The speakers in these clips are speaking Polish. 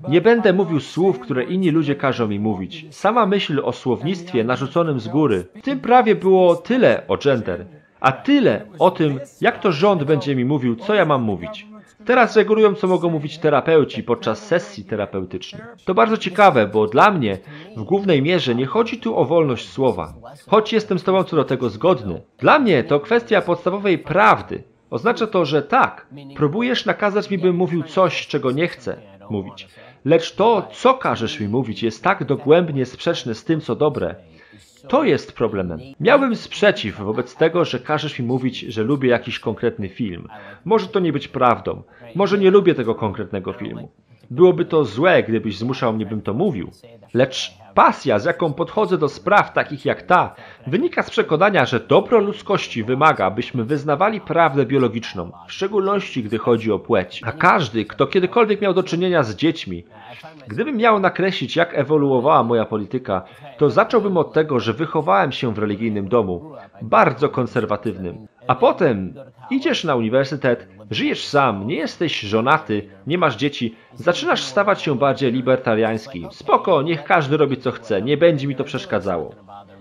Nie będę mówił słów, które inni ludzie każą mi mówić. Sama myśl o słownictwie narzuconym z góry. W tym prawie było tyle o gender, a tyle o tym, jak to rząd będzie mi mówił, co ja mam mówić. Teraz regulują, co mogą mówić terapeuci podczas sesji terapeutycznych. To bardzo ciekawe, bo dla mnie w głównej mierze nie chodzi tu o wolność słowa. Choć jestem z Tobą co do tego zgodny. Dla mnie to kwestia podstawowej prawdy. Oznacza to, że tak, próbujesz nakazać mi, bym mówił coś, czego nie chcę mówić. Lecz to, co każesz mi mówić, jest tak dogłębnie sprzeczne z tym, co dobre. To jest problemem. Miałbym sprzeciw wobec tego, że każesz mi mówić, że lubię jakiś konkretny film. Może to nie być prawdą. Może nie lubię tego konkretnego filmu. Byłoby to złe, gdybyś zmuszał mnie, bym to mówił. Lecz pasja, z jaką podchodzę do spraw takich jak ta, wynika z przekonania, że dobro ludzkości wymaga, byśmy wyznawali prawdę biologiczną, w szczególności gdy chodzi o płeć. A każdy, kto kiedykolwiek miał do czynienia z dziećmi, gdybym miał nakreślić, jak ewoluowała moja polityka, to zacząłbym od tego, że wychowałem się w religijnym domu, bardzo konserwatywnym. A potem idziesz na uniwersytet, żyjesz sam, nie jesteś żonaty, nie masz dzieci, zaczynasz stawać się bardziej libertariański. Spoko, niech każdy robi co chce, nie będzie mi to przeszkadzało.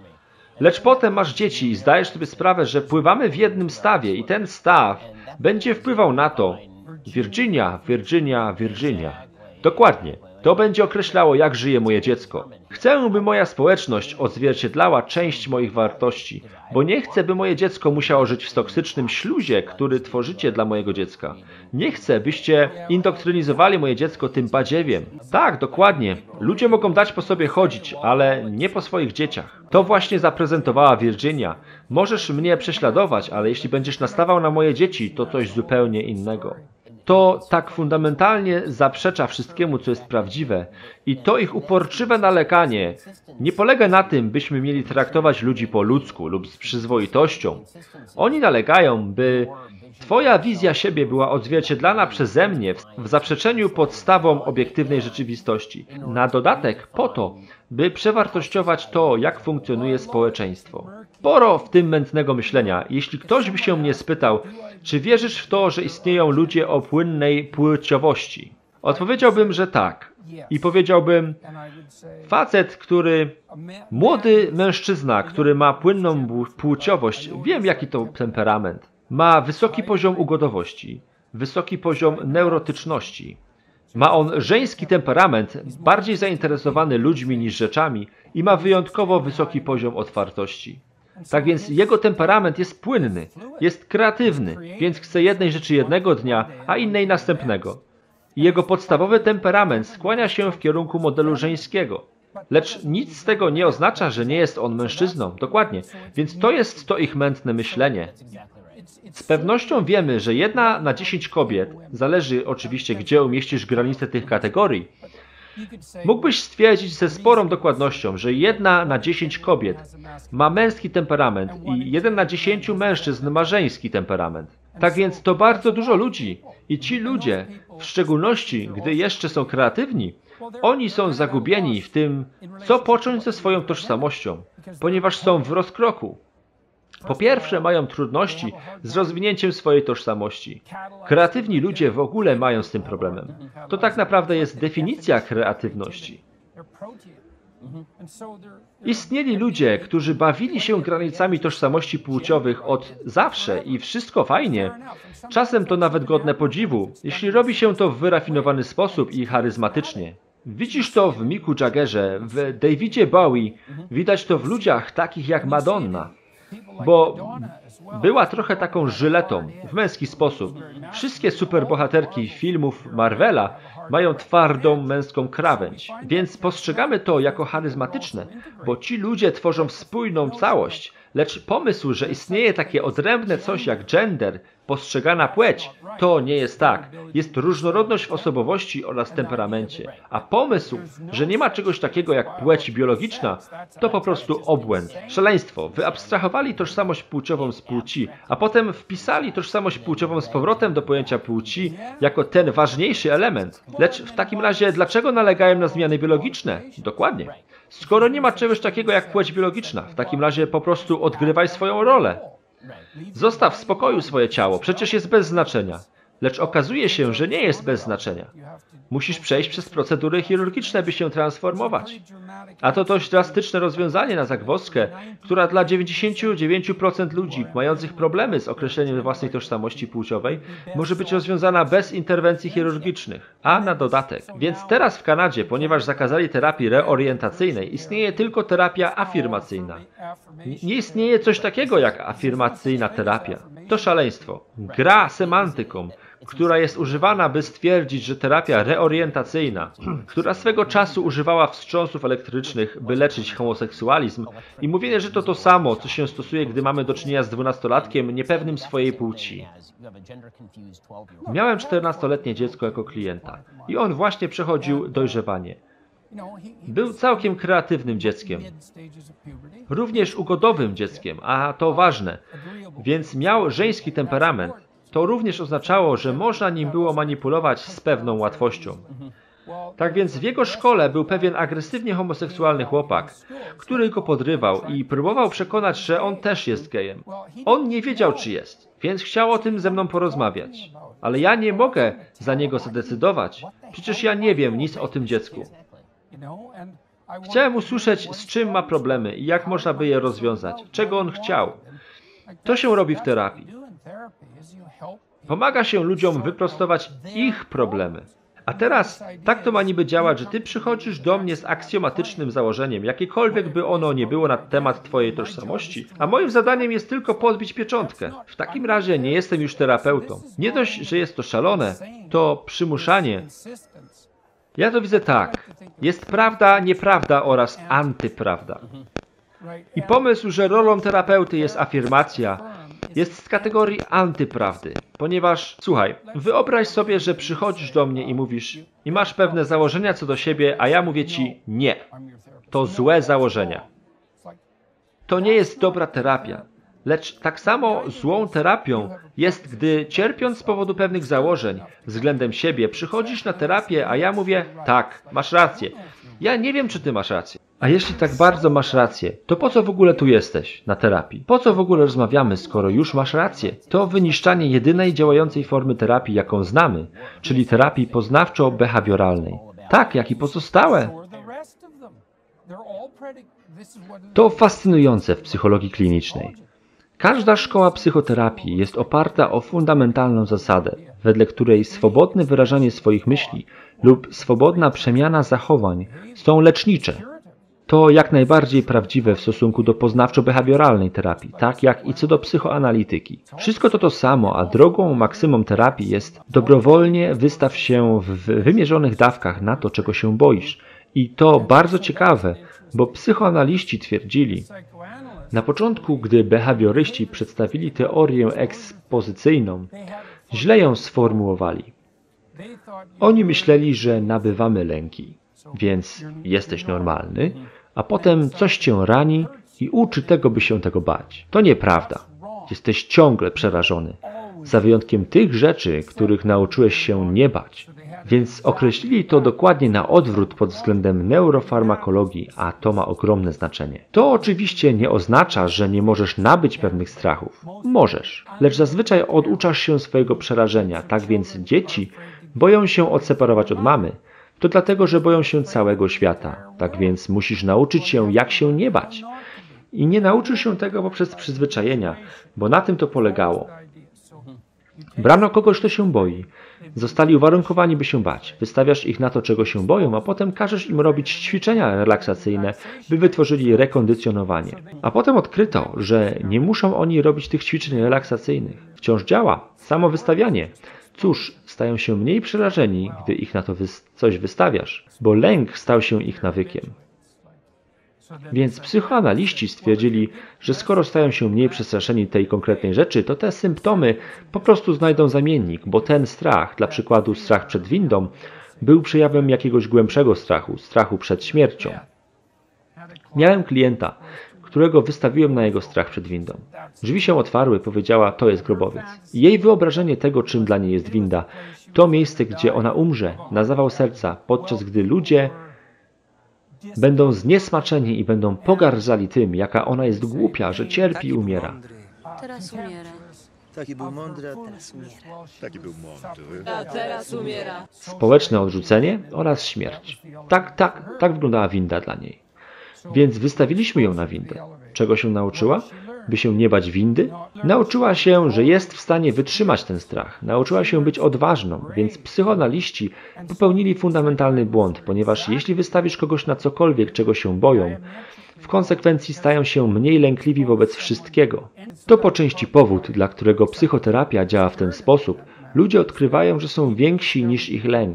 Lecz potem masz dzieci i zdajesz sobie sprawę, że pływamy w jednym stawie i ten staw będzie wpływał na to. Virginia, Virginia, Virginia. Dokładnie. To będzie określało, jak żyje moje dziecko. Chcę, by moja społeczność odzwierciedlała część moich wartości, bo nie chcę, by moje dziecko musiało żyć w toksycznym śluzie, który tworzycie dla mojego dziecka. Nie chcę, byście indoktrynizowali moje dziecko tym badziewiem. Tak, dokładnie. Ludzie mogą dać po sobie chodzić, ale nie po swoich dzieciach. To właśnie zaprezentowała Virginia. Możesz mnie prześladować, ale jeśli będziesz nastawał na moje dzieci, to coś zupełnie innego. To tak fundamentalnie zaprzecza wszystkiemu, co jest prawdziwe i to ich uporczywe naleganie nie polega na tym, byśmy mieli traktować ludzi po ludzku lub z przyzwoitością. Oni nalegają, by Twoja wizja siebie była odzwierciedlana przeze mnie w zaprzeczeniu podstawom obiektywnej rzeczywistości. Na dodatek po to, by przewartościować to, jak funkcjonuje społeczeństwo. Sporo w tym mętnego myślenia. Jeśli ktoś by się mnie spytał, czy wierzysz w to, że istnieją ludzie o płynnej płciowości? Odpowiedziałbym, że tak. I powiedziałbym, młody mężczyzna, który ma płynną płciowość, wiem jaki to temperament. Ma wysoki poziom ugodowości, wysoki poziom neurotyczności. Ma on żeński temperament, bardziej zainteresowany ludźmi niż rzeczami i ma wyjątkowo wysoki poziom otwartości. Tak więc jego temperament jest płynny, jest kreatywny, więc chce jednej rzeczy jednego dnia, a innej następnego. I jego podstawowy temperament skłania się w kierunku modelu żeńskiego. Lecz nic z tego nie oznacza, że nie jest on mężczyzną. Dokładnie. Więc to jest to ich mętne myślenie. Z pewnością wiemy, że 1 na 10 kobiet, zależy oczywiście gdzie umieścisz granicę tych kategorii, mógłbyś stwierdzić ze sporą dokładnością, że 1 na 10 kobiet ma męski temperament i 1 na 10 mężczyzn ma żeński temperament. Tak więc to bardzo dużo ludzi i ci ludzie, w szczególności gdy jeszcze są kreatywni, oni są zagubieni w tym, co począć ze swoją tożsamością, ponieważ są w rozkroku. Po pierwsze, mają trudności z rozwinięciem swojej tożsamości. Kreatywni ludzie w ogóle mają z tym problemem. To tak naprawdę jest definicja kreatywności. Istnieli ludzie, którzy bawili się granicami tożsamości płciowych od zawsze i wszystko fajnie. Czasem to nawet godne podziwu, jeśli robi się to w wyrafinowany sposób i charyzmatycznie. Widzisz to w Micku Jaggerze, w Davidzie Bowie, widać to w ludziach takich jak Madonna. Bo była trochę taką żyletą, w męski sposób. Wszystkie superbohaterki filmów Marvela mają twardą męską krawędź, więc postrzegamy to jako charyzmatyczne, bo ci ludzie tworzą spójną całość, lecz pomysł, że istnieje takie odrębne coś jak gender, postrzegana płeć, to nie jest tak. Jest różnorodność w osobowości oraz temperamencie. A pomysł, że nie ma czegoś takiego jak płeć biologiczna, to po prostu obłęd. Szaleństwo. Wyabstrahowali tożsamość płciową z płci, a potem wpisali tożsamość płciową z powrotem do pojęcia płci jako ten ważniejszy element. Lecz w takim razie dlaczego nalegają na zmiany biologiczne? Dokładnie. Skoro nie ma czegoś takiego jak płeć biologiczna, w takim razie po prostu odgrywaj swoją rolę. Zostaw w spokoju swoje ciało, przecież jest bez znaczenia. lecz okazuje się, że nie jest bez znaczenia. Musisz przejść przez procedury chirurgiczne, by się transformować. A to dość drastyczne rozwiązanie na zagwozdkę, która dla 99% ludzi mających problemy z określeniem własnej tożsamości płciowej może być rozwiązana bez interwencji chirurgicznych, a na dodatek. Więc teraz w Kanadzie, ponieważ zakazali terapii reorientacyjnej, istnieje tylko terapia afirmacyjna. Nie istnieje coś takiego jak afirmacyjna terapia. To szaleństwo. Gra semantyką, która jest używana, by stwierdzić, że terapia reorientacyjna, która swego czasu używała wstrząsów elektrycznych, by leczyć homoseksualizm i mówienie, że to samo, co się stosuje, gdy mamy do czynienia z 12-latkiem niepewnym swojej płci. Miałem 14-letnie dziecko jako klienta i on właśnie przechodził dojrzewanie. Był całkiem kreatywnym dzieckiem, również ugodowym dzieckiem, a to ważne, więc miał żeński temperament. To również oznaczało, że można nim było manipulować z pewną łatwością. Tak więc w jego szkole był pewien agresywnie homoseksualny chłopak, który go podrywał i próbował przekonać, że on też jest gejem. On nie wiedział, czy jest, więc chciał o tym ze mną porozmawiać. Ale ja nie mogę za niego zadecydować. Przecież ja nie wiem nic o tym dziecku. Chciałem usłyszeć, z czym ma problemy i jak można by je rozwiązać, czego on chciał. To się robi w terapii. Pomaga się ludziom wyprostować ich problemy. A teraz tak to ma niby działać, że ty przychodzisz do mnie z aksjomatycznym założeniem, jakiekolwiek by ono nie było na temat twojej tożsamości, a moim zadaniem jest tylko podbić pieczątkę. W takim razie nie jestem już terapeutą. Nie dość, że jest to szalone, to przymuszanie. Ja to widzę tak. Jest prawda, nieprawda oraz antyprawda. I pomysł, że rolą terapeuty jest afirmacja, jest z kategorii antyprawdy, ponieważ, słuchaj, wyobraź sobie, że przychodzisz do mnie i mówisz, i masz pewne założenia co do siebie, a ja mówię ci nie. To złe założenia. To nie jest dobra terapia. Lecz tak samo złą terapią jest, gdy cierpiąc z powodu pewnych założeń względem siebie przychodzisz na terapię, a ja mówię, tak, masz rację. Ja nie wiem, czy ty masz rację. A jeśli tak bardzo masz rację, to po co w ogóle tu jesteś na terapii? Po co w ogóle rozmawiamy, skoro już masz rację? To wyniszczanie jedynej działającej formy terapii, jaką znamy, czyli terapii poznawczo-behawioralnej. Tak, jak i pozostałe. To fascynujące w psychologii klinicznej. Każda szkoła psychoterapii jest oparta o fundamentalną zasadę, wedle której swobodne wyrażanie swoich myśli lub swobodna przemiana zachowań są lecznicze. To jak najbardziej prawdziwe w stosunku do poznawczo-behawioralnej terapii, tak jak i co do psychoanalityki. Wszystko to samo, a drogą maksymum terapii jest dobrowolnie wystaw się w wymierzonych dawkach na to, czego się boisz. I to bardzo ciekawe, bo psychoanaliści twierdzili, na początku, gdy behawioryści przedstawili teorię ekspozycyjną, źle ją sformułowali. Oni myśleli, że nabywamy lęki, więc jesteś normalny, a potem coś cię rani i uczy tego, by się tego bać. To nieprawda. Jesteś ciągle przerażony, za wyjątkiem tych rzeczy, których nauczyłeś się nie bać. Więc określili to dokładnie na odwrót pod względem neurofarmakologii, a to ma ogromne znaczenie. To oczywiście nie oznacza, że nie możesz nabyć pewnych strachów. Możesz, lecz zazwyczaj oduczasz się swojego przerażenia, tak więc dzieci boją się odseparować od mamy. To dlatego, że boją się całego świata. Tak więc musisz nauczyć się, jak się nie bać. I nie nauczysz się tego poprzez przyzwyczajenia, bo na tym to polegało. Brano kogoś, kto się boi. Zostali uwarunkowani, by się bać. Wystawiasz ich na to, czego się boją, a potem każesz im robić ćwiczenia relaksacyjne, by wytworzyli rekondycjonowanie. A potem odkryto, że nie muszą oni robić tych ćwiczeń relaksacyjnych. Wciąż działa. Samo wystawianie. Cóż, stają się mniej przerażeni, gdy ich na to coś wystawiasz, bo lęk stał się ich nawykiem. Więc psychoanaliści stwierdzili, że skoro stają się mniej przestraszeni tej konkretnej rzeczy, to te symptomy po prostu znajdą zamiennik, bo ten strach, dla przykładu strach przed windą, był przejawem jakiegoś głębszego strachu, strachu przed śmiercią. Miałem klienta, którego wystawiłem na jego strach przed windą. Drzwi się otwarły, powiedziała, to jest grobowiec. Jej wyobrażenie tego, czym dla niej jest winda, to miejsce, gdzie ona umrze, na zawał serca, podczas gdy ludzie będą zniesmaczeni i będą pogardzali tym, jaka ona jest głupia, że cierpi i umiera. Teraz umiera. Taki był mądry, a teraz umiera. Taki był mądry. A teraz umiera. Społeczne odrzucenie oraz śmierć. Tak wyglądała winda dla niej. Więc wystawiliśmy ją na windę. Czego się nauczyła? By się nie bać windy? Nauczyła się, że jest w stanie wytrzymać ten strach. Nauczyła się być odważną, więc psychoanaliści popełnili fundamentalny błąd, ponieważ jeśli wystawisz kogoś na cokolwiek, czego się boją, w konsekwencji stają się mniej lękliwi wobec wszystkiego. To po części powód, dla którego psychoterapia działa w ten sposób. Ludzie odkrywają, że są więksi niż ich lęk.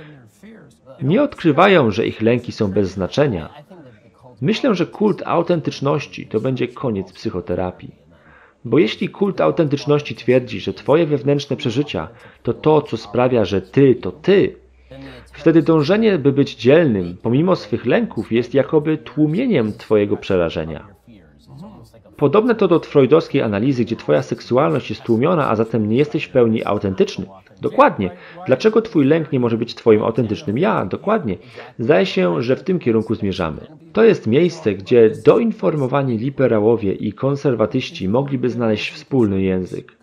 Nie odkrywają, że ich lęki są bez znaczenia. Myślę, że kult autentyczności to będzie koniec psychoterapii. Bo jeśli kult autentyczności twierdzi, że twoje wewnętrzne przeżycia to to, co sprawia, że ty to ty, wtedy dążenie, by być dzielnym, pomimo swych lęków, jest jakoby tłumieniem twojego przerażenia. Podobne to do freudowskiej analizy, gdzie twoja seksualność jest tłumiona, a zatem nie jesteś w pełni autentyczny. Dokładnie. Dlaczego twój lęk nie może być twoim autentycznym ja? Dokładnie. Zdaje się, że w tym kierunku zmierzamy. To jest miejsce, gdzie doinformowani liberałowie i konserwatyści mogliby znaleźć wspólny język.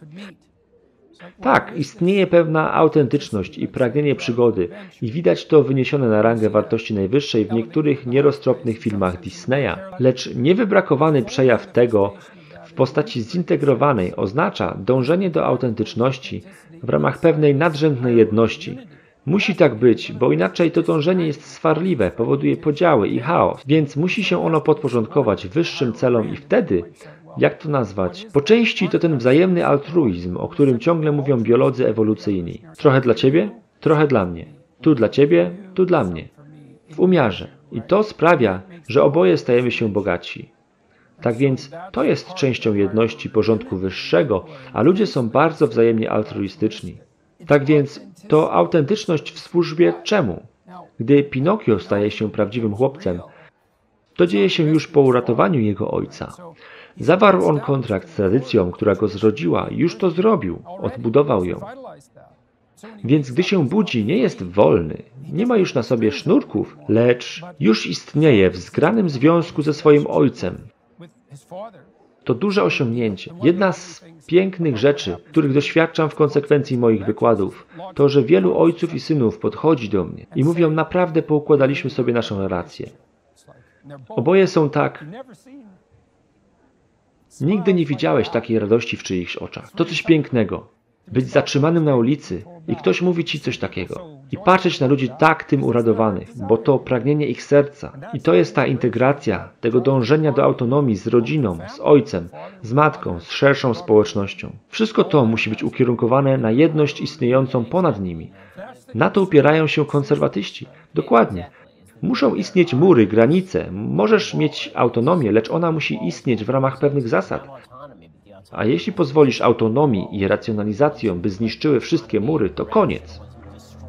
Tak, istnieje pewna autentyczność i pragnienie przygody i widać to wyniesione na rangę wartości najwyższej w niektórych nieroztropnych filmach Disneya. Lecz niewybrakowany przejaw tego w postaci zintegrowanej oznacza dążenie do autentyczności w ramach pewnej nadrzędnej jedności. Musi tak być, bo inaczej to dążenie jest swarliwe, powoduje podziały i chaos, więc musi się ono podporządkować wyższym celom i wtedy, jak to nazwać? Po części to ten wzajemny altruizm, o którym ciągle mówią biolodzy ewolucyjni. Trochę dla ciebie, trochę dla mnie. Tu dla ciebie, tu dla mnie. W umiarze. I to sprawia, że oboje stajemy się bogatsi. Tak więc to jest częścią jedności porządku wyższego, a ludzie są bardzo wzajemnie altruistyczni. Tak więc to autentyczność w służbie czemu? Gdy Pinokio staje się prawdziwym chłopcem, to dzieje się już po uratowaniu jego ojca. Zawarł on kontrakt z tradycją, która go zrodziła, już to zrobił, odbudował ją. Więc gdy się budzi, nie jest wolny, nie ma już na sobie sznurków, lecz już istnieje w zgranym związku ze swoim ojcem. To duże osiągnięcie. Jedna z pięknych rzeczy, których doświadczam w konsekwencji moich wykładów, to, że wielu ojców i synów podchodzi do mnie i mówią, naprawdę poukładaliśmy sobie naszą relację. Oboje są tak... Nigdy nie widziałeś takiej radości w czyichś oczach. To coś pięknego. Być zatrzymanym na ulicy i ktoś mówi ci coś takiego. I patrzeć na ludzi tak tym uradowanych, bo to pragnienie ich serca. I to jest ta integracja, tego dążenia do autonomii z rodziną, z ojcem, z matką, z szerszą społecznością. Wszystko to musi być ukierunkowane na jedność istniejącą ponad nimi. Na to upierają się konserwatyści. Dokładnie. Muszą istnieć mury, granice. Możesz mieć autonomię, lecz ona musi istnieć w ramach pewnych zasad. A jeśli pozwolisz autonomii i racjonalizacjom, by zniszczyły wszystkie mury, to koniec.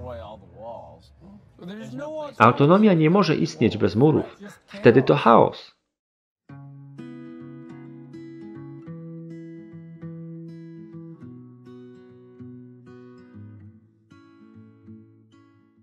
Autonomia nie może istnieć bez murów. Wtedy to chaos.